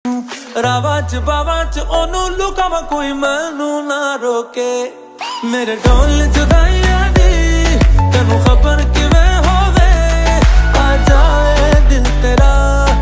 रावा च बावा च ओनू लुकावा कोई मैनू ना रोके मेरे ढोल जुदाइयां दी तेनू खबर किवें